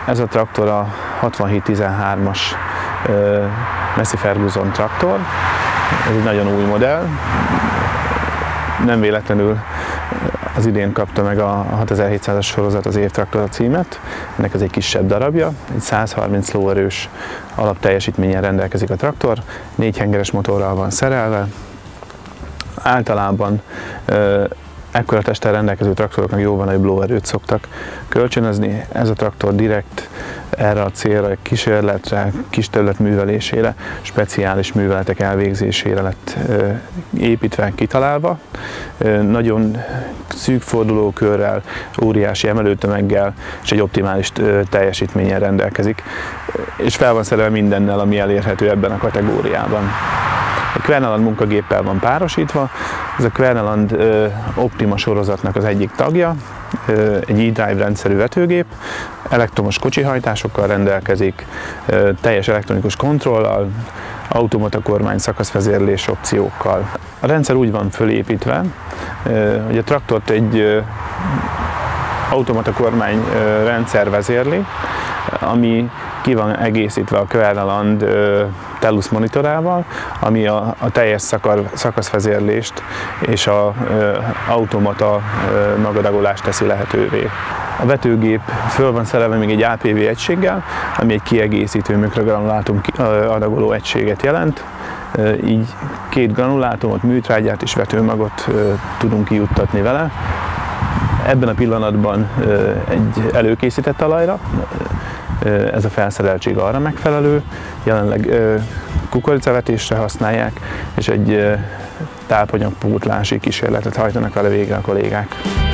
Ez a traktor a 6713-as Massey Ferguson traktor. Ez egy nagyon új modell. Nem véletlenül az idén kapta meg a 6700-as sorozat az évtraktor címet. Ennek ez egy kisebb darabja, egy 130 lóerős alapteljesítménnyel rendelkezik a traktor, 4 hengeres motorral van szerelve. Általában ekkora testtel rendelkező traktoroknak jóval nagyobb lóerőt szoktak kölcsönözni. Ez a traktor direkt erre a célra, kísérletre, kis terület művelésére, speciális műveletek elvégzésére lett építve, kitalálva. Nagyon szűk fordulókörrel, óriási emelőtömeggel és egy optimális teljesítménnyel rendelkezik, és fel van szerelve mindennel, ami elérhető ebben a kategóriában. A Kverneland munkagéppel van párosítva, ez a Kverneland Optima sorozatnak az egyik tagja, egy e-drive rendszerű vetőgép, elektromos kocsihajtásokkal rendelkezik, teljes elektronikus kontrollal, automata kormány szakaszvezérlés opciókkal. A rendszer úgy van fölépítve, hogy a traktort egy automata kormány rendszer vezérli, ami ki van egészítve a Kverneland Telus monitorával, ami a teljes szakaszvezérlést és az automata magadagolást teszi lehetővé. A vetőgép föl van szerelve még egy APV egységgel, ami egy kiegészítő mikrogranulátum adagoló egységet jelent. Így 2 granulátumot, műtrágyát és vetőmagot tudunk kijuttatni vele. Ebben a pillanatban egy előkészített talajra, ez a felszereltség arra megfelelő, jelenleg kukoricavetésre használják, és egy tápanyagpótlási kísérletet hajtanak vele végre a kollégák.